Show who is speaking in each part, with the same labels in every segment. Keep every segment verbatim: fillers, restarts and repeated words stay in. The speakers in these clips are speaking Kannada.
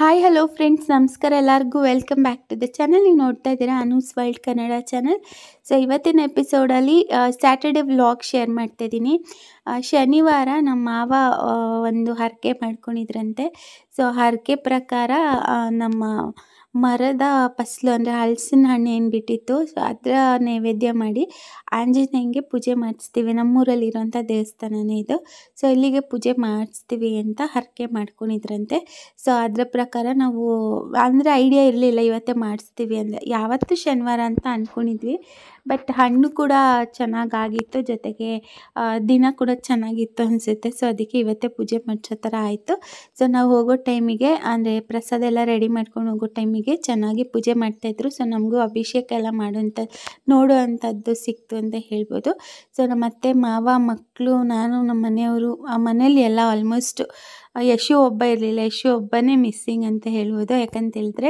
Speaker 1: ಹಾಯ್ ಹಲೋ ಫ್ರೆಂಡ್ಸ್, ನಮಸ್ಕಾರ ಎಲ್ಲರಿಗೂ. Welcome back to the channel. ನೀವು ನೋಡ್ತಾ ಇದ್ದೀರಾ Anu's world Kannada channel. So ಇವತ್ತಿನ ಎಪಿಸೋಡಲ್ಲಿ ಸ್ಯಾಟರ್ಡೆ ವ್ಲಾಗ್ ಶೇರ್ ಮಾಡ್ತಾ ಇದ್ದೀನಿ. ಶನಿವಾರ ನಮ್ಮ ಮಾವ ಆ, ಒಂದು ಹರಕೆ ಮಾಡ್ಕೊಂಡಿದ್ರಂತೆ. ಸೊ ಹರಕೆ ಪ್ರಕಾರ ಆ, ನಮ್ಮ ಮರದ ಫಸಲು ಅಂದರೆ ಹಲಸಿನ ಹಣ್ಣು ಏನು ಬಿಟ್ಟಿತ್ತು, ಸೊ ಅದರ ನೈವೇದ್ಯ ಮಾಡಿ ಆಂಜನೇಯಂಗೆ ಪೂಜೆ ಮಾಡಿಸ್ತೀವಿ. ನಮ್ಮೂರಲ್ಲಿರೋಂಥ ದೇವಸ್ಥಾನನೇ ಇದು. ಸೊ ಇಲ್ಲಿಗೆ ಪೂಜೆ ಮಾಡಿಸ್ತೀವಿ ಅಂತ ಹರಕೆ ಮಾಡ್ಕೊಂಡಿದ್ರಂತೆ. ಸೊ ಅದರ ಪ್ರಕಾರ ನಾವು ಅಂದರೆ ಐಡಿಯಾ ಇರಲಿಲ್ಲ ಇವತ್ತೇ ಮಾಡಿಸ್ತೀವಿ ಅಂದರೆ. ಯಾವತ್ತು ಶನಿವಾರ ಅಂತ ಅಂದ್ಕೊಂಡಿದ್ವಿ, ಬಟ್ ಹಣ್ಣು ಕೂಡ ಚೆನ್ನಾಗಾಗಿತ್ತು, ಜೊತೆಗೆ ಆ, ದಿನ ಕೂಡ ಚೆನ್ನಾಗಿತ್ತು ಅನಿಸುತ್ತೆ. ಸೊ ಅದಕ್ಕೆ ಇವತ್ತೇ ಪೂಜೆ ಮಾಡಿಸೋ ಥರ ಆಯಿತು. ಸೊ ನಾವು ಹೋಗೋ ಟೈಮಿಗೆ ಅಂದರೆ ಪ್ರಸಾದ ಎಲ್ಲ ರೆಡಿ ಮಾಡ್ಕೊಂಡು ಹೋಗೋ ಟೈಮಿಗೆ ಚೆನ್ನಾಗಿ ಪೂಜೆ ಮಾಡ್ತಾಯಿದ್ರು. ಸೊ ನಮಗೂ ಅಭಿಷೇಕ ಎಲ್ಲ ಮಾಡೋಂಥ ನೋಡೋ ಅಂಥದ್ದು ಸಿಕ್ತು ಅಂತ ಹೇಳ್ಬೋದು. ಸೊ ನಮ್ಮ ಅತ್ತೆ ಮಾವ ಮಕ್ಕಳು ನಾನು ನಮ್ಮ ಮನೆಯವರು, ಆ ಮನೇಲಿ ಎಲ್ಲ ಆಲ್ಮೋಸ್ಟ್ ಯಶು ಒಬ್ಬ ಇರಲಿಲ್ಲ, ಯಶು ಒಬ್ಬನೇ ಮಿಸ್ಸಿಂಗ್ ಅಂತ ಹೇಳ್ಬೋದು. ಯಾಕಂತ ಹೇಳಿದ್ರೆ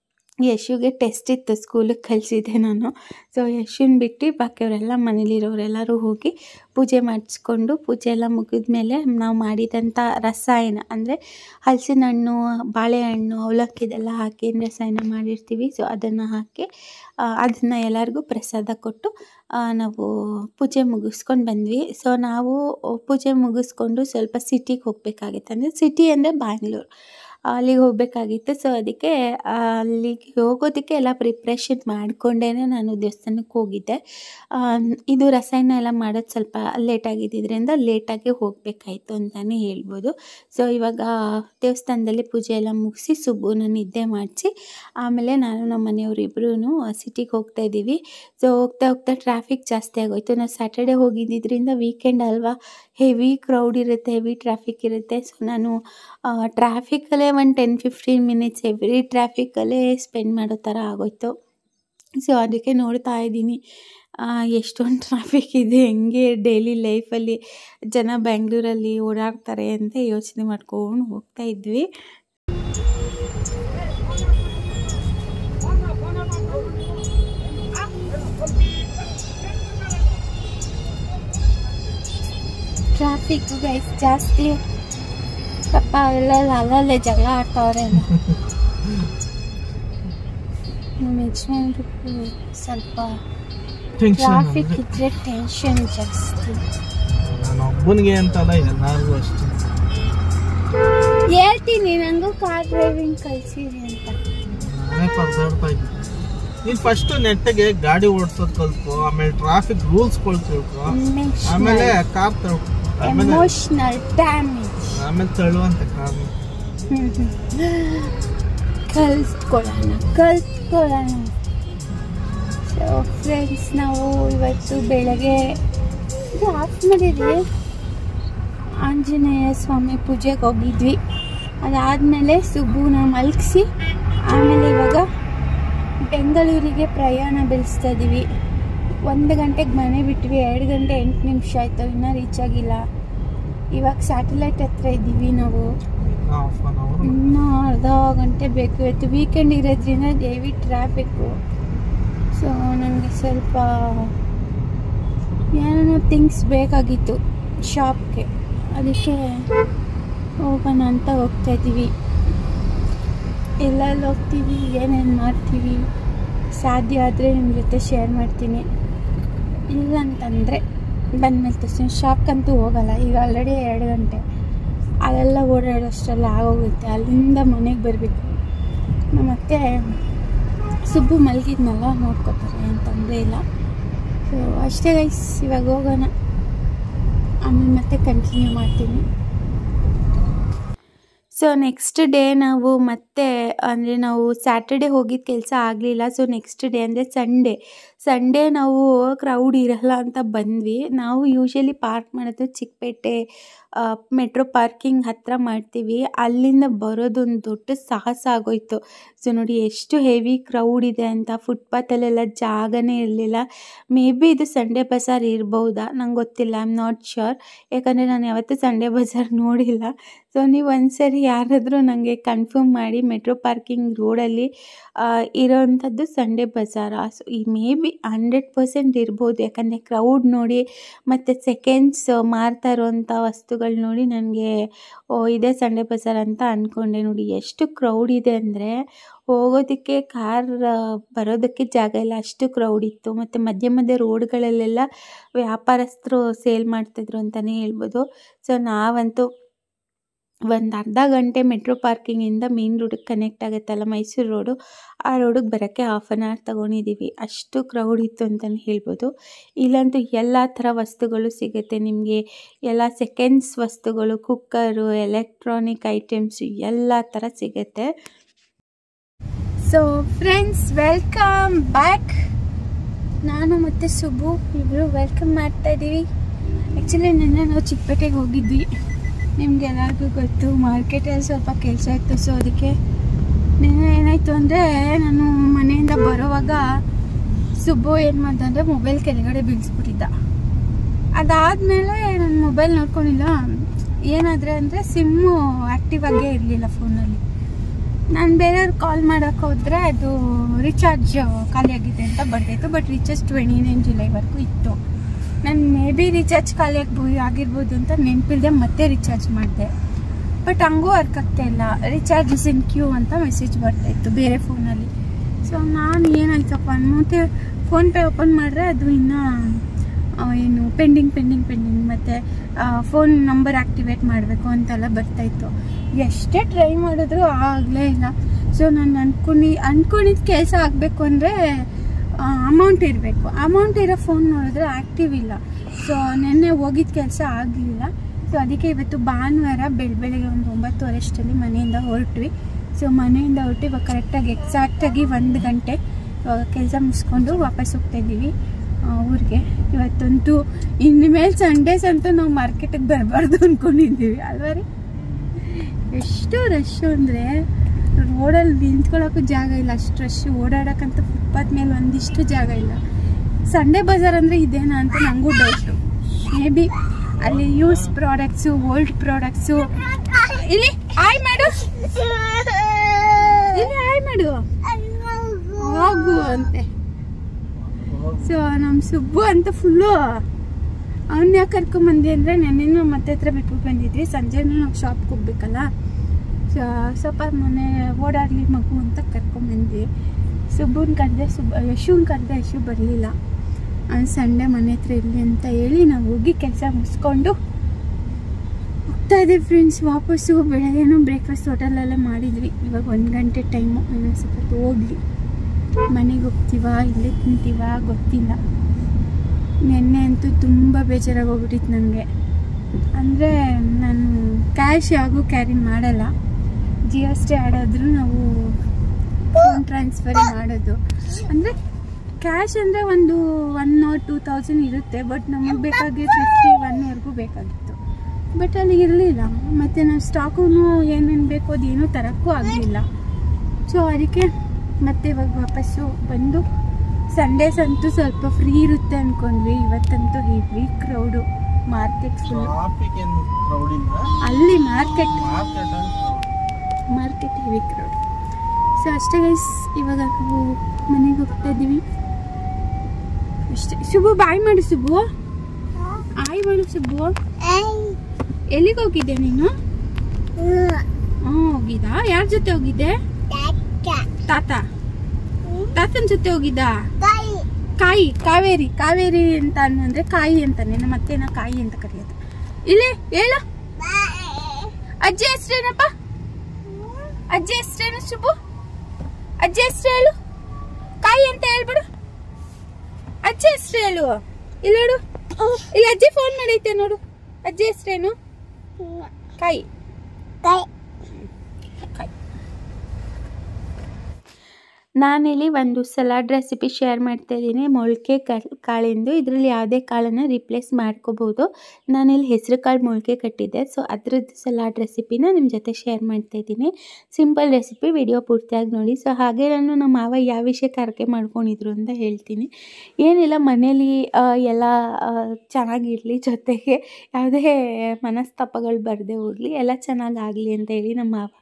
Speaker 1: ಯಶುಗೆ ಟೆಸ್ಟ್ ಇತ್ತು, ಸ್ಕೂಲಿಗೆ ಕಳಿಸಿದ್ದೆ ನಾನು. ಸೊ ಯಶುನ ಬಿಟ್ಟು ಬಾಕಿಯವರೆಲ್ಲ ಮನೇಲಿರೋರೆಲ್ಲರೂ ಹೋಗಿ ಪೂಜೆ ಮಾಡಿಸ್ಕೊಂಡು, ಪೂಜೆ ಎಲ್ಲ ಮುಗಿದ ಮೇಲೆ ನಾವು ಮಾಡಿದಂಥ ರಸಾಯನ ಅಂದರೆ ಹಲಸಿನ ಹಣ್ಣು, ಬಾಳೆಹಣ್ಣು, ಅವಲಕ್ಕಿ ಇದೆಲ್ಲ ಹಾಕಿ ಏನು ರಸಾಯನ ಮಾಡಿರ್ತೀವಿ, ಸೊ ಅದನ್ನು ಹಾಕಿ ಅದನ್ನು ಎಲ್ಲರಿಗೂ ಪ್ರಸಾದ ಕೊಟ್ಟು ಆ, ನಾವು ಪೂಜೆ ಮುಗಿಸ್ಕೊಂಡು ಬಂದ್ವಿ. ಸೊ ನಾವು ಪೂಜೆ ಮುಗಿಸ್ಕೊಂಡು ಸ್ವಲ್ಪ ಸಿಟಿಗೆ ಹೋಗಬೇಕಾಗಿತ್ತು. ಅಂದರೆ ಸಿಟಿ ಅಂದರೆ ಬ್ಯಾಂಗ್ಳೂರು, ಅಲ್ಲಿಗೆ ಹೋಗಬೇಕಾಗಿತ್ತು. ಸೊ ಅದಕ್ಕೆ ಅಲ್ಲಿಗೆ ಹೋಗೋದಕ್ಕೆ ಎಲ್ಲ ಪ್ರಿಪ್ರೇಷನ್ ಮಾಡಿಕೊಂಡೇ ನಾನು ದೇವಸ್ಥಾನಕ್ಕೆ ಹೋಗಿದ್ದೆ. ಇದು ರಸಾಯನ ಎಲ್ಲ ಮಾಡೋದು ಸ್ವಲ್ಪ ಲೇಟಾಗಿದ್ದರಿಂದ ಲೇಟಾಗಿ ಹೋಗಬೇಕಾಯ್ತು ಅಂತಲೇ ಹೇಳ್ಬೋದು. ಸೊ ಇವಾಗ ದೇವಸ್ಥಾನದಲ್ಲಿ ಪೂಜೆ ಎಲ್ಲ ಮುಗಿಸಿ ಸುಬ್ಬುನ ನಿದ್ದೆ ಮಾಡಿಸಿ ಆಮೇಲೆ ನಾನು ನಮ್ಮ ಮನೆಯವರು ಇಬ್ಬರೂ ಸಿಟಿಗೆ ಹೋಗ್ತಾ ಇದ್ದೀವಿ. ಸೊ ಹೋಗ್ತಾ ಹೋಗ್ತಾ ಟ್ರಾಫಿಕ್ ಜಾಸ್ತಿ ಆಗೋಯ್ತು. ನಾವು ಸ್ಯಾಟರ್ಡೆ ಹೋಗಿದ್ದರಿಂದ ವೀಕೆಂಡ್ ಅಲ್ವಾ, ಹೆವಿ ಕ್ರೌಡ್ ಇರುತ್ತೆ, ಹೆವಿ ಟ್ರಾಫಿಕ್ ಇರುತ್ತೆ. ಸೊ ನಾನು ಟ್ರಾಫಿಕಲ್ಲೇ ಒಂದು ಟೆನ್ ಫಿಫ್ಟೀನ್ ಮಿನಿಟ್ಸ್ ಎವ್ರಿ ಟ್ರಾಫಿಕಲ್ಲೇ ಸ್ಪೆಂಡ್ ಮಾಡೋ ಥರ ಆಗೋಯ್ತು. ಸೊ ಅದಕ್ಕೆ ನೋಡ್ತಾ ಇದ್ದೀನಿ ಎಷ್ಟೊಂದು ಟ್ರಾಫಿಕ್ ಇದೆ, ಹೆಂಗೆ ಡೈಲಿ ಲೈಫಲ್ಲಿ ಜನ ಬೆಂಗಳೂರಲ್ಲಿ ಓಡಾಡ್ತಾರೆ ಅಂತ ಯೋಚನೆ ಮಾಡ್ಕೊಂಡು ಹೋಗ್ತಾ ಇದ್ವಿ. ಟ್ರಾಫಿಕ್ ಗೈಸ್ ಜಾಸ್ತಿ, ಪಾಪ ಎಲ್ಲ ಅಲ್ಲಲ್ಲೇ ಜಗಳ ಆಡ್ತಾವ್ರೆ. ನಮ್ಮ ಯಜಮಾನ್ರು ಸ್ವಲ್ಪ ಟ್ರಾಫಿಕ್ ಇದ್ರೆ ಟೆನ್ಷನ್ ಜಾಸ್ತಿ.
Speaker 2: ನಾನು ಒಬ್ಬನಿಗೆ ಅಂತಲ್ಲ, ಎಲ್ಲರಿಗೂ ಅಷ್ಟೇ
Speaker 1: ಹೇಳ್ತೀನಿ, ನನಗೂ ಕಾರ್ ಡ್ರೈವಿಂಗ್ ಕಲ್ಸಿರಿ ಅಂತ.
Speaker 2: ನಾನೇ ಪರದಾಡ್ತಾ ಇದ್ದೀನಿ. ನೀನು ಫಸ್ಟ್ ನೆಟ್ಟಿಗೆ ಗಾಡಿ ಓಡಿಸೋದು ಕಲ್ತ್ಕೊ, ಆಮೇಲೆ ಟ್ರಾಫಿಕ್ ರೂಲ್ಸ್ಗಳು ತಿಳ್ಕೊ, ಆಮೇಲೆ ಕಾರ್ ತಳ್ಕೊ,
Speaker 1: ಎಮೋಷನಲ್ ಡ್ಯಾಮೇಜ್
Speaker 2: ಆಮೇಲೆ ತಳ್ಳುವಂತ ಕಾರ್
Speaker 1: ಕಲ್ತ್ಕೊಳ್ಳೋಣ ಕಲ್ತ್ಕೊಳ್ಳೋಣ ಸೊ ಫ್ರೆಂಡ್ಸ್, ನಾವು ಇವತ್ತು ಬೆಳಗ್ಗೆ ಇದು ಆಫ್ ಮಾಡಿದ್ವಿ, ಆಂಜನೇಯ ಸ್ವಾಮಿ ಪೂಜೆಗೆ ಹೋಗಿದ್ವಿ. ಅದಾದಮೇಲೆ ಸುಬ್ಬುನ ಮಲಗಿಸಿ ಆಮೇಲೆ ಇವಾಗ ಬೆಂಗಳೂರಿಗೆ ಪ್ರಯಾಣ ಬೆಳೆಸ್ತಾ ಇದ್ದೀವಿ. ಒಂದು ಗಂಟೆಗೆ ಮನೆ ಬಿಟ್ವಿ, ಎರಡು ಗಂಟೆ ಎಂಟು ನಿಮಿಷ ಆಯಿತು, ಇನ್ನೂ ರೀಚ್ ಆಗಿಲ್ಲ. ಇವಾಗ ಸ್ಯಾಟಲೈಟ್ ಹತ್ರ ಇದ್ದೀವಿ ನಾವು, ಇನ್ನೂ ಅರ್ಧ ಗಂಟೆ ಬೇಕು. ಇವತ್ತು ವೀಕೆಂಡ್ ಇರೋದ್ರಿಂದ ಹೆವಿ ಟ್ರಾಫಿಕ್ಕು. ಸೊ ನನಗೆ ಸ್ವಲ್ಪ ಏನೇನೋ ಥಿಂಗ್ಸ್ ಬೇಕಾಗಿತ್ತು ಶಾಪ್ಗೆ, ಅದಕ್ಕೆ ಹೋಗೋಣ ಅಂತ ಹೋಗ್ತಾ ಇದ್ದೀವಿ. ಎಲ್ಲೆಲ್ಲಿ ಹೋಗ್ತೀವಿ, ಏನೇನು ಮಾಡ್ತೀವಿ, ಸಾಧ್ಯ ಆದರೆ ನಿಮ್ಮ ಜೊತೆ ಶೇರ್ ಮಾಡ್ತೀನಿ. ಇಲ್ಲ ಅಂತಂದರೆ ಬಂದಮೇಲೆ ತೋರಿಸ್ತೀನಿ. ಶಾಪ್ಗಂತೂ ಹೋಗಲ್ಲ, ಈಗ ಆಲ್ರೆಡಿ ಎರಡು ಗಂಟೆ ಅಲ್ಲೆಲ್ಲ ಓಡಾಡೋಷ್ಟೆಲ್ಲ ಆಗೋಗುತ್ತೆ. ಅಲ್ಲಿಂದ ಮನೆಗೆ ಬರಬೇಕು. ನಮ್ಮತ್ತೆ ಸುಬ್ಬು ಮಲಗಿದ್ನಲ್ಲ, ನೋಡ್ಕೊತಾರೆ, ಏನು ತೊಂದರೆ ಇಲ್ಲ. ಸೊ ಅಷ್ಟೇ ಗೈಸ್, ಇವಾಗ ಹೋಗೋಣ, ಆಮೇಲೆ ಮತ್ತೆ ಕಂಟಿನ್ಯೂ ಮಾಡ್ತೀನಿ. ಸೊ ನೆಕ್ಸ್ಟ್ ಡೇ ನಾವು ಮತ್ತೆ ಅಂದರೆ ನಾವು ಸ್ಯಾಟರ್ಡೆ ಹೋಗಿದ್ದ ಕೆಲಸ ಆಗಲಿಲ್ಲ. ಸೊ ನೆಕ್ಸ್ಟ್ ಡೇ ಅಂದರೆ ಸಂಡೇ ಸಂಡೇ ನಾವು ಕ್ರೌಡ್ ಇರಲ್ಲ ಅಂತ ಬಂದ್ವಿ. ನಾವು ಯೂಶ್ವಲಿ ಪಾರ್ಕ್ ಮಾಡೋದು ಚಿಕ್ಕಪೇಟೆ ಮೆಟ್ರೋ ಪಾರ್ಕಿಂಗ್ ಹತ್ತಿರ ಮಾಡ್ತೀವಿ. ಅಲ್ಲಿಂದ ಬರೋದೊಂದು ದೊಡ್ಡ ಸಾಹಸ ಆಗೋಯ್ತು. ಸೊ ನೋಡಿ ಎಷ್ಟು ಹೆವಿ ಕ್ರೌಡ್ ಇದೆ ಅಂತ. ಫುಟ್ಪಾತಲ್ಲೆಲ್ಲ ಜಾಗನೇ ಇರಲಿಲ್ಲ. ಮೇ ಬಿ ಇದು ಸಂಡೇ ಬಜಾರ್ ಇರ್ಬೋದಾ, ನಂಗೆ ಗೊತ್ತಿಲ್ಲ, ಐ ಆಮ್ ನಾಟ್ ಶ್ಯೂರ್, ಯಾಕಂದರೆ ನಾನು ಯಾವತ್ತೂ ಸಂಡೇ ಬಜಾರ್ ನೋಡಿಲ್ಲ. ಸೊ ನೀವು ಒಂದ್ಸರಿ ಯಾರಾದರೂ ನನಗೆ ಕನ್ಫರ್ಮ್ ಮಾಡಿ ಮೆಟ್ರೋ ಪಾರ್ಕಿಂಗ್ ರೋಡಲ್ಲಿ ಇರೋವಂಥದ್ದು ಸಂಡೇ ಬಜಾರ. ಸೊ ಈ ಮೇ ಬಿ ಹಂಡ್ರೆಡ್ ಪರ್ಸೆಂಟ್ ಇರ್ಬೋದು, ಯಾಕಂದರೆ ಕ್ರೌಡ್ ನೋಡಿ ಮತ್ತು ಸೆಕೆಂಡ್ಸ್ ಮಾರ್ತಾ ಇರೋವಂಥ ವಸ್ತುಗಳು ನೋಡಿ ನನಗೆ ಓ ಇದೇ ಸಂಡೇ ಬಜಾರ್ ಅಂತ ಅಂದ್ಕೊಂಡೆ. ನೋಡಿ ಎಷ್ಟು ಕ್ರೌಡ್ ಇದೆ ಅಂದರೆ ಹೋಗೋದಕ್ಕೆ ಕಾರ್ ಬರೋದಕ್ಕೆ ಜಾಗ ಇಲ್ಲ, ಅಷ್ಟು ಕ್ರೌಡ್ ಇತ್ತು. ಮತ್ತು ಮಧ್ಯೆ ಮಧ್ಯೆ ರೋಡ್ಗಳಲ್ಲೆಲ್ಲ ವ್ಯಾಪಾರಸ್ಥರು ಸೇಲ್ ಮಾಡ್ತಿದ್ರು ಅಂತಲೇ ಹೇಳ್ಬೋದು. ಸೊ ನಾವಂತೂ ಒಂದು ಅರ್ಧ ಗಂಟೆ ಮೆಟ್ರೋ ಪಾರ್ಕಿಂಗಿಂದ ಮೇನ್ ರೋಡಿಗೆ ಕನೆಕ್ಟ್ ಆಗುತ್ತಲ್ಲ ಮೈಸೂರು ರೋಡು, ಆ ರೋಡಿಗೆ ಬರೋಕ್ಕೆ ಹಾಫ್ ಆನ್ ಅವರ್ ತೊಗೊಂಡಿದ್ದೀವಿ. ಅಷ್ಟು ಕ್ರೌಡ್ ಇತ್ತು ಅಂತಲೇ ಹೇಳ್ಬೋದು. ಇಲ್ಲಂತೂ ಎಲ್ಲ ಥರ ವಸ್ತುಗಳು ಸಿಗುತ್ತೆ ನಿಮಗೆ, ಎಲ್ಲ ಸೆಕೆಂಡ್ಸ್ ವಸ್ತುಗಳು, ಕುಕ್ಕರು, ಎಲೆಕ್ಟ್ರಾನಿಕ್ ಐಟಮ್ಸು ಎಲ್ಲ ಥರ ಸಿಗುತ್ತೆ. So friends, welcome back. ನಾನು ಮತ್ತು ಸುಬ್ಬು ಇಬ್ಬರು ವೆಲ್ಕಮ್ ಮಾಡ್ತಾ ಇದ್ದೀವಿ. ಆ್ಯಕ್ಚುಲಿ ನಿನ್ನೆ ನಾವು ಚಿಕ್ಕಪೇಟೆಗೆ ಹೋಗಿದ್ವಿ, ನಿಮ್ಗೆಲ್ಲರಿಗೂ ಗೊತ್ತು. ಮಾರ್ಕೆಟಲ್ಲಿ ಸ್ವಲ್ಪ ಕೆಲಸ ಇತ್ತು. ಸೊ ಅದಕ್ಕೆ ನಿನ್ನೆ ಏನಾಯಿತು ಅಂದರೆ, ನಾನು ಮನೆಯಿಂದ ಬರೋವಾಗ ಸುಬ್ಬು ಏನು ಮಾಡ್ದೆ ಅಂದರೆ ಮೊಬೈಲ್ ಕೆಳಗಡೆ ಬೀಳಿಸ್ಬಿಟ್ಟಿದ್ದ. ಅದಾದಮೇಲೆ ನನ್ನ ಮೊಬೈಲ್ ನೋಡ್ಕೊಂಡಿಲ್ಲ. ಏನಾದರೆ ಅಂದರೆ ಸಿಮ್ಮು ಆ್ಯಕ್ಟಿವ್ ಆಗೇ ಇರಲಿಲ್ಲ ಫೋನಲ್ಲಿ. ನಾನು ಬೇರೆಯವ್ರು ಕಾಲ್ ಮಾಡೋಕ್ಕೆ ಹೋದರೆ ಅದು ರಿಚಾರ್ಜ್ ಖಾಲಿಯಾಗಿದೆ ಅಂತ ಬರ್ತಾಯಿತ್ತು. ಬಟ್ ರಿಚಾರ್ಜ್ ಟ್ವೆಂಟಿ ನೈನ್ ಜುಲೈವರೆಗೂ ಇತ್ತು. ನಾನು ಮೇ ಬಿ ರಿಚಾರ್ಜ್ ಖಾಲಿ ಆಗ್ಬೋದು ಆಗಿರ್ಬೋದು ಅಂತ ನೆನಪಿಲ್ಲದೆ ಮತ್ತೆ ರಿಚಾರ್ಜ್ ಮಾಡಿದೆ. ಬಟ್ ಹಂಗೂ ವರ್ಕ್ ಆಗ್ತಾಯಿಲ್ಲ. ರಿಚಾರ್ಜ್ ಇಸ್ ಇನ್ ಕ್ಯೂ ಅಂತ ಮೆಸೇಜ್ ಬರ್ತಾಯಿತ್ತು ಬೇರೆ ಫೋನಲ್ಲಿ. ಸೊ ನಾನು ಏನಾಯ್ತಪ್ಪ ಮತ್ತು ಫೋನ್ಪೇ ಓಪನ್ ಮಾಡಿದ್ರೆ ಅದು ಇನ್ನೂ ಏನು ಪೆಂಡಿಂಗ್ ಪೆಂಡಿಂಗ್ ಪೆಂಡಿಂಗ್ ಮತ್ತು ಫೋನ್ ನಂಬರ್ ಆ್ಯಕ್ಟಿವೇಟ್ ಮಾಡಬೇಕು ಅಂತೆಲ್ಲ ಬರ್ತಾಯಿತ್ತು. ಎಷ್ಟೇ ಟ್ರೈ ಮಾಡಿದ್ರು ಆಗಲೇ ಇಲ್ಲ. ಸೊ ನಾನು ಅಂದ್ಕೊಂಡು ಅಂದ್ಕೊಂಡಿದ್ದು ಕೆಲಸ ಆಗಬೇಕು ಅಂದರೆ ಅಮೌಂಟ್ ಇರಬೇಕು. ಅಮೌಂಟ್ ಇರೋ ಫೋನ್ ನೋಡಿದ್ರೆ ಆ್ಯಕ್ಟಿವ್ ಇಲ್ಲ. ಸೊ ನೆನ್ನೆ ಹೋಗಿದ್ದ ಕೆಲಸ ಆಗಲಿಲ್ಲ. ಸೊ ಅದಕ್ಕೆ ಇವತ್ತು ಭಾನುವಾರ ಬೆಳ ಬೆಳಗ್ಗೆ ಒಂದು ಒಂಬತ್ತುವರೆ ಅಷ್ಟರಲ್ಲಿ ಮನೆಯಿಂದ ಹೊರಟ್ವಿ. ಸೊ ಮನೆಯಿಂದ ಹೊರಟು ಇವಾಗ ಕರೆಕ್ಟಾಗಿ ಎಕ್ಸಾಕ್ಟಾಗಿ ಒಂದು ಗಂಟೆ ಕೆಲಸ ಮುಗಿಸ್ಕೊಂಡು ವಾಪಸ್ ಹೋಗ್ತಾಯಿದ್ದೀವಿ ಊರಿಗೆ. ಇವತ್ತಂತೂ ಇನ್ಮೇಲೆ ಸಂಡೇಸ್ ಅಂತೂ ನಾವು ಮಾರ್ಕೆಟಿಗೆ ಬರಬಾರ್ದು ಅಂದ್ಕೊಂಡಿದ್ದೀವಿ ಅಲ್ವಾ ರೀ. ಎಷ್ಟು ರಶ್ಶು ಅಂದರೆ ರೋಡಲ್ಲಿ ನಿಂತ್ಕೊಳ್ಳೋಕ್ಕೂ ಜಾಗ ಇಲ್ಲ, ಅಷ್ಟು ರಶ್ಶು. ಓಡಾಡೋಕ್ಕಂತ ಫುಟ್ಪಾತ್ ಮೇಲೆ ಒಂದಿಷ್ಟು ಜಾಗ ಇಲ್ಲ. ಸಂಡೇ ಬಜಾರ್ ಅಂದರೆ ಇದೇನಾ ಅಂತ ನನಗೂ ಡೌಟು. ಮೇ ಬಿ ಅಲ್ಲಿ ಯೂಸ್ ಪ್ರಾಡಕ್ಟ್ಸು, ಓಲ್ಡ್ ಪ್ರಾಡಕ್ಟ್ಸು. ಇಲ್ಲಿ ಆಯ್ ಮಾಡು, ಇಲ್ಲಿ ಆಯ್ ಮಾಡು, ಹೋಗು ಅಂತೆ. ಸೊ ನಮ್ಮ ಸುಬ್ಬು ಅಂತ ಫುಲ್ಲು ಅವನ್ನ ಯಾಕೆ ಕರ್ಕೊಂಬಂದಿ ಅಂದರೆ ನೆನ್ನೆನೂ ಮತ್ತೆ ಹತ್ರ ಬಿಟ್ಬಿಟ್ಟು ಬಂದಿದ್ವಿ. ಸಂಜೆನೂ ನಾವು ಶಾಪ್ಗೆ ಹೋಗ್ಬೇಕಲ್ಲ, ಸೊ ಸ್ವಲ್ಪ ಮನೆ ಓಡಾಡಲಿ ಮಗು ಅಂತ ಕರ್ಕೊಂಬಂದ್ವಿ. ಸುಬ್ಬನ ಕರೆದೆ, ಸುಬ್ಬ ಯಶುನ್ ಕರೆದೆ, ಯಶು ಬರಲಿಲ್ಲ. ಅವ್ನು ಸಂಡೇ ಮನೆ ಹತ್ರ ಇರಲಿ ಅಂತ ಹೇಳಿ ನಾವು ಹೋಗಿ ಕೆಲಸ ಮುಗಿಸ್ಕೊಂಡು ಹೋಗ್ತಾ ಇದ್ದೀವಿ ಫ್ರೆಂಡ್ಸ್ ವಾಪಸ್ಸು. ಬೆಳಗ್ಗೆನೂ ಬ್ರೇಕ್ಫಾಸ್ಟ್ ಹೋಟೆಲಲ್ಲೇ ಮಾಡಿದ್ವಿ. ಇವಾಗ ಒಂದು ಗಂಟೆ ಟೈಮು, ಇನ್ನೊಂದು ಸ್ವಲ್ಪ ಹೋಗ್ಲಿ ಮನೆಗೆ ಹೋಗ್ತೀವಾ ಇಲ್ಲೇ ತಿಂತೀವಾ ಗೊತ್ತಿಲ್ಲ. ನೆನ್ನೆ ಅಂತೂ ತುಂಬ ಬೇಜಾರಾಗಿ ಹೋಗ್ಬಿಟ್ಟಿತ್ತು ನನಗೆ. ಅಂದರೆ ನಾನು ಕ್ಯಾಶ್ ಯಾಗೂ ಕ್ಯಾರಿ ಮಾಡಲ್ಲ, ಜಿ ಎಸ್ ಟಿ ಆಡೋದ್ರು ನಾವು ಫೋನ್ ಟ್ರಾನ್ಸ್ಫರ್ ಮಾಡೋದು. ಅಂದರೆ ಕ್ಯಾಶ್ ಅಂದರೆ ಒಂದು ಒನ್ ಆರ್ ಟೂ ತೌಸಂಡ್ ಇರುತ್ತೆ. ಬಟ್ ನಮಗೆ ಬೇಕಾಗಿ ಫಿಫ್ಟಿ ಒನ್ವರೆಗೂ ಬೇಕಾಗಿತ್ತು. ಬಟ್ ಅಲ್ಲಿ ಇರಲಿಲ್ಲ. ಮತ್ತು ನಾವು ಸ್ಟಾಕು ಏನೇನು ಬೇಕೋ ಅದೇನೂ ತರೋಕ್ಕೂ ಆಗಲಿಲ್ಲ. ಸೊ ಅದಕ್ಕೆ ಮತ್ತೆ ಇವಾಗ ವಾಪಸ್ಸು ಬಂದು ಸಂಡೇಸ್ ಅಂತೂ ಸ್ವಲ್ಪ ಫ್ರೀ ಇರುತ್ತೆ ಅಂದ್ಕೊಂಡ್ವಿ. ಇವತ್ತಂತೂ ಹೆವಿ ಕ್ರೌಡು ಮಾರ್ಕೆಟ್ ಫುಲ್. ಅಲ್ಲಿ market market heavy crowd. So ಅಷ್ಟೇ ಗೈಸ್, ಇವಾಗ ನಾವು ಮನೆಗೆ ಹೋಗ್ತಾ ಇದ್ದೀವಿ ಅಷ್ಟೇ. ಶುಭು ಬಾಯ್ ಮಾಡು, ಶುಭು ಆಯ್ ಮಾಡು. ಶುಭು ಎಲ್ಲಿಗೆ ಹೋಗಿದ್ದೆ ನೀನು? ಹ್ಞೂ ಹೋಗಿದ್ದಾ? ಯಾರ ಜೊತೆ ಹೋಗಿದ್ದೆ? ತಾತ ತಾತನ ಜೊತೆ ಹೋಗಿದ್ದ? ಕಾಯಿ ಕಾವೇರಿ ಕಾವೇರಿ ಅಂತ ಅನ್ನು ಅಂದ್ರೆ ಕಾಯಿ ಅಂತಾನೆ, ನಮ್ಮ ಅತ್ತೆನ ಕಾಯಿ ಅಂತ ಕರೆಯೋದು. ಇಲ್ಲಿ ಹೇಳು, ಅಜ್ಜಿ ಹೆಸ್ರೇನಪ್ಪ? ಅಜ್ಜಿ ಹೆಸ್ರೇನು ಶುಭು? ಅಜ್ಜಿ ಹೆಸ್ರು ಹೇಳು. ಕಾಯಿ ಅಂತ ಹೇಳ್ಬಿಡು. ಅಜ್ಜಿ ಹೆಸ್ರು ಹೇಳು. ಇಲ್ಲಿ ನೋಡು, ಇಲ್ಲಿ ಅಜ್ಜಿ ಫೋನ್ ಮಾಡೈತೆ ನೋಡು. ಅಜ್ಜಿ ಹೆಸ್ರೇನು? ಕಾಯಿ. ಕಾಯಿ. ನಾನಿಲ್ಲಿ ಒಂದು ಸಲಾಡ್ ರೆಸಿಪಿ ಶೇರ್ ಮಾಡ್ತಾ ಇದ್ದೀನಿ, ಮೊಳಕೆ ಕಾಳಿಂದು. ಇದರಲ್ಲಿ ಯಾವುದೇ ಕಾಳನ್ನು ರಿಪ್ಲೇಸ್ ಮಾಡ್ಕೋಬೋದು. ನಾನಿಲ್ಲಿ ಹೆಸರು ಕಾಳು ಮೊಳಕೆ ಕಟ್ಟಿದ್ದೆ. ಸೊ ಅದರದ್ದು ಸಲಾಡ್ ರೆಸಿಪಿನ ನಿಮ್ಮ ಜೊತೆ ಶೇರ್ ಮಾಡ್ತಾ ಇದ್ದೀನಿ. ಸಿಂಪಲ್ ರೆಸಿಪಿ, ವಿಡಿಯೋ ಪೂರ್ತಿಯಾಗಿ ನೋಡಿ. ಸೊ ಹಾಗೆ ನಾನು ನಮ್ಮ ಮಾವ ಯಾವ ವಿಷಯಕ್ಕೆ ಅರ್ಕೆ ಮಾಡ್ಕೊಂಡಿದ್ರು ಅಂತ ಹೇಳ್ತೀನಿ. ಏನಿಲ್ಲ, ಮನೇಲಿ ಎಲ್ಲ ಚೆನ್ನಾಗಿರಲಿ, ಜೊತೆಗೆ ಯಾವುದೇ ಮನಸ್ತಾಪಗಳು ಬರದೆ ಹೋಗಲಿ, ಎಲ್ಲ ಚೆನ್ನಾಗಾಗಲಿ ಅಂತ ಹೇಳಿ ನಮ್ಮ ಮಾವ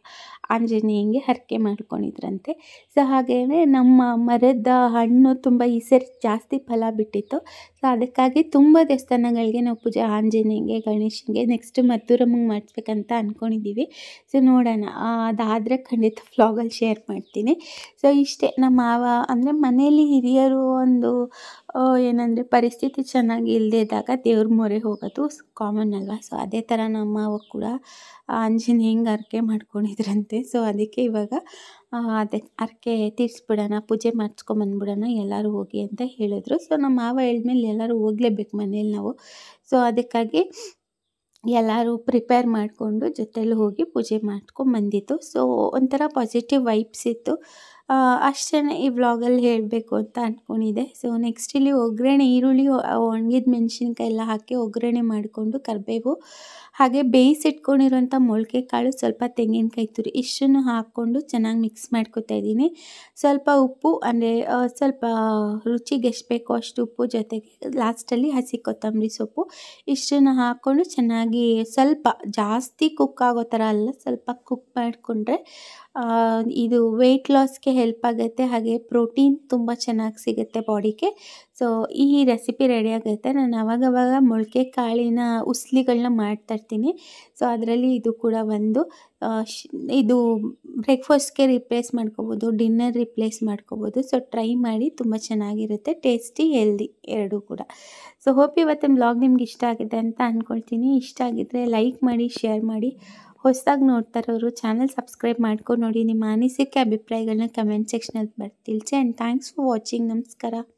Speaker 1: ಆಂಜನೇಯಂಗೆ ಹರಕೆ ಮಾಡ್ಕೊಂಡಿದ್ರಂತೆ. ಸೊ ಹಾಗೆಯೇ ನಮ್ಮ ಮರದ ಹಣ್ಣು ತುಂಬ ಈ ಸರಿ ಜಾಸ್ತಿ ಫಲ ಬಿಟ್ಟಿತ್ತು. ಸೊ ಅದಕ್ಕಾಗಿ ತುಂಬ ದೇವಸ್ಥಾನಗಳಿಗೆ ನಾವು ಪೂಜೆ ಆಂಜನೇಯಂಗೆ, ಗಣೇಶನಿಗೆ, ನೆಕ್ಸ್ಟ್ ಮದ್ದೂರಮ್ಮಂಗೆ ಮಾಡಿಸ್ಬೇಕಂತ ಅಂದ್ಕೊಂಡಿದ್ದೀವಿ. ಸೊ ನೋಡೋಣ, ಅದಾದರೆ ಖಂಡಿತ ವ್ಲಾಗಲ್ಲಿ ಶೇರ್ ಮಾಡ್ತೀನಿ. ಸೊ ಇಷ್ಟೇ, ನಮ್ಮ ಮಾವ ಅಂದರೆ ಮನೆಯಲ್ಲಿ ಹಿರಿಯರು ಒಂದು ಏನಂದರೆ ಪರಿಸ್ಥಿತಿ ಚೆನ್ನಾಗಿ ಇಲ್ಲದೇ ಇದ್ದಾಗ ದೇವ್ರ ಮೊರೆ ಹೋಗೋದು ಕಾಮನ್ ಅಲ್ವಾ. ಸೊ ಅದೇ ಥರ ನಮ್ಮ ಮಾವ ಕೂಡ ಆಂಜನೇಯಂಗೆ ಹರಕೆ ಮಾಡ್ಕೊಂಡಿದ್ರಂತೆ. ಸೊ ಅದಕ್ಕೆ ಇವಾಗ ಅದೇ ಹರಕೆ ತೀರಿಸ್ಬಿಡೋಣ, ಪೂಜೆ ಮಾಡಿಸ್ಕೊಂಬಂದ್ಬಿಡೋಣ ಎಲ್ಲರೂ ಹೋಗಿ ಅಂತ ಹೇಳಿದ್ರು. ಸೊ ನಮ್ಮ ಮಾವ ಹೇಳಿದ್ಮೇಲೆ ಎಲ್ಲರೂ ಹೋಗಲೇಬೇಕು ಮನೇಲಿ ನಾವು. ಸೊ ಅದಕ್ಕಾಗಿ ಎಲ್ಲರೂ ಪ್ರಿಪೇರ್ ಮಾಡಿಕೊಂಡು ಜೊತೆಲಿ ಹೋಗಿ ಪೂಜೆ ಮಾಡ್ಕೊಂಬಂದಿತ್ತು. ಸೊ ಒಂಥರ ಪಾಸಿಟಿವ್ ವೈಬ್ಸ್ ಇತ್ತು. ಅಷ್ಟೇ ಈ ವ್ಲಾಗಲ್ಲಿ ಹೇಳಬೇಕು ಅಂತ ಅಂದ್ಕೊಂಡಿದ್ದೆ. ಸೊ ನೆಕ್ಸ್ಟ್ ಇಲ್ಲಿ ಒಗ್ಗರಣೆ, ಈರುಳ್ಳಿ, ಒಣಗಿದ ಮೆಣಸಿನ್ಕಾಯಿ ಎಲ್ಲ ಹಾಕಿ ಒಗ್ಗರಣೆ ಮಾಡಿಕೊಂಡು ಕರಿಬೇವು ಹಾಗೆ ಬೇಯಿಸಿಟ್ಕೊಂಡಿರೋಂಥ ಮೊಳಕೆ ಕಾಳು, ಸ್ವಲ್ಪ ತೆಂಗಿನಕಾಯಿ ತುರಿ ಇಷ್ಟನ್ನು ಹಾಕ್ಕೊಂಡು ಚೆನ್ನಾಗಿ ಮಿಕ್ಸ್ ಮಾಡ್ಕೊತಾ ಇದ್ದೀನಿ. ಸ್ವಲ್ಪ ಉಪ್ಪು ಅಂದರೆ ಸ್ವಲ್ಪ ರುಚಿಗೆ ಎಷ್ಟು ಬೇಕೋ ಅಷ್ಟು ಉಪ್ಪು, ಜೊತೆಗೆ ಲಾಸ್ಟಲ್ಲಿ ಹಸಿ ಕೊತ್ತಂಬರಿ ಸೊಪ್ಪು ಇಷ್ಟನ್ನು ಹಾಕ್ಕೊಂಡು ಚೆನ್ನಾಗಿ ಸ್ವಲ್ಪ ಜಾಸ್ತಿ ಕುಕ್ ಆಗೋ ಥರ ಅಲ್ಲ, ಸ್ವಲ್ಪ ಕುಕ್ ಮಾಡಿಕೊಂಡ್ರೆ ಇದು ವೆಯ್ಟ್ ಲಾಸ್ಗೆ ಹೆಲ್ಪ್ ಆಗುತ್ತೆ. ಹಾಗೆ ಪ್ರೋಟೀನ್ ತುಂಬ ಚೆನ್ನಾಗಿ ಸಿಗುತ್ತೆ ಬಾಡಿಗೆ. ಸೊ ಈ ರೆಸಿಪಿ ರೆಡಿ ಆಗುತ್ತೆ. ನಾನು ಆವಾಗವಾಗ ಮೊಳಕೆ ಕಾಳಿನ ಉಸ್ಲಿಗಳನ್ನ ಮಾಡ್ತಾಯಿರ್ತೀನಿ. ಸೊ ಅದರಲ್ಲಿ ಇದು ಕೂಡ ಒಂದು. ಇದು ಬ್ರೇಕ್ಫಾಸ್ಟ್ಗೆ ರಿಪ್ಲೇಸ್ ಮಾಡ್ಕೋಬೋದು, ಡಿನ್ನರ್ ರಿಪ್ಲೇಸ್ ಮಾಡ್ಕೋಬೋದು. ಸೊ ಟ್ರೈ ಮಾಡಿ, ತುಂಬ ಚೆನ್ನಾಗಿರುತ್ತೆ, ಟೇಸ್ಟಿ, ಹೆಲ್ದಿ ಎರಡೂ ಕೂಡ. ಸೊ ಹೋಪ್ ಇವತ್ತಿನ ಬ್ಲಾಗ್ ನಿಮ್ಗೆ ಇಷ್ಟ ಆಗಿದೆ ಅಂತ ಅಂದ್ಕೊಳ್ತೀನಿ. ಇಷ್ಟ ಆಗಿದ್ದರೆ ಲೈಕ್ ಮಾಡಿ, ಶೇರ್ ಮಾಡಿ. ಹೊಸದಾಗಿ ನೋಡ್ತಾ ಇರೋರು ಚಾನಲ್ ಸಬ್ಸ್ಕ್ರೈಬ್ ಮಾಡ್ಕೊಂಡು ನೋಡಿ. ನಿಮ್ಮ ಅನಿಸಿಕೆ ಅಭಿಪ್ರಾಯಗಳನ್ನ ಕಮೆಂಟ್ ಸೆಕ್ಷನಲ್ಲಿ ಬರ್ತಿಲ್ಸಿ. And thanks for watching. ನಮಸ್ಕಾರ.